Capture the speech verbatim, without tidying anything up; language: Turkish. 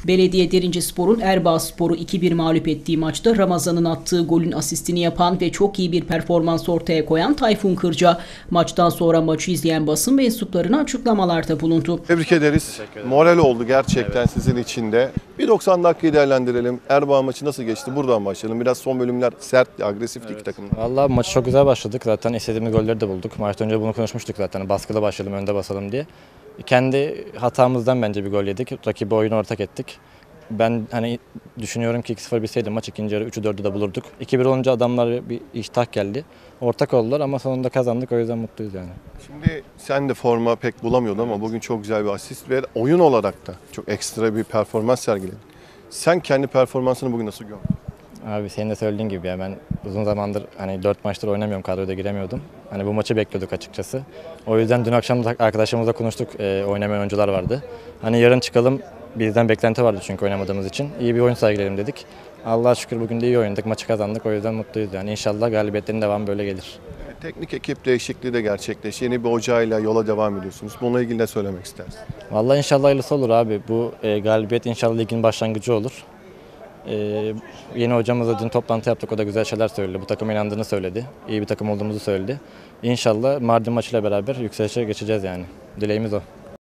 Belediye Derincespor'un Erbağspor'u iki bir mağlup ettiği maçta Ramazan'ın attığı golün asistini yapan ve çok iyi bir performans ortaya koyan Tayfun Kırca, maçtan sonra maçı izleyen basın mensuplarına açıklamalarda bulundu. Tebrik ederiz. Moral oldu gerçekten, evet, sizin için de. Bir doksan dakikayı değerlendirelim. Erbağ maçı nasıl geçti? Buradan başlayalım. Biraz son bölümler sert, agresifti, evet, iki takım. Vallahi maçı çok güzel başladık. Zaten istediğimiz golleri de bulduk. Maçtan önce bunu konuşmuştuk zaten. Baskılı başlayalım, önde basalım diye. Kendi hatamızdan bence bir gol yedik. Rakibi oyunu ortak ettik. Ben hani düşünüyorum ki iki sıfır bilseydim maç ikinci yarı üçü dördü de bulurduk. iki bir olunca adamlar bir iştah geldi. Ortak oldular ama sonunda kazandık, o yüzden mutluyuz yani. Şimdi sen de forma pek bulamıyordun, evet, ama bugün çok güzel bir asist ve oyun olarak da çok ekstra bir performans sergiledin. Sen kendi performansını bugün nasıl gördün? Abi senin de söylediğin gibi ya, ben uzun zamandır hani dört maçtır oynamıyorum, kadroda giremiyordum. Hani bu maçı bekliyorduk açıkçası. O yüzden dün akşam da arkadaşlarımızla konuştuk, e, oynamayan oyuncular vardı. Hani yarın çıkalım, bizden beklenti vardı çünkü oynamadığımız için. İyi bir oyun sergileyelim dedik. Allah'a şükür bugün de iyi oynadık, maçı kazandık, o yüzden mutluyuz yani. İnşallah galibiyetlerin devamı böyle gelir. Teknik ekip değişikliği de gerçekleşti. Yeni bir hocayla yola devam ediyorsunuz. Bununla ilgili ne söylemek istersin? Vallahi inşallah hayırlısı olur abi. Bu e, galibiyet inşallah ligin başlangıcı olur. E, yeni hocamızla dün toplantı yaptık. O da güzel şeyler söyledi. Bu takıma inandığını söyledi. İyi bir takım olduğumuzu söyledi. İnşallah Mardin maçıyla beraber yükselişe geçeceğiz yani. Dileğimiz o.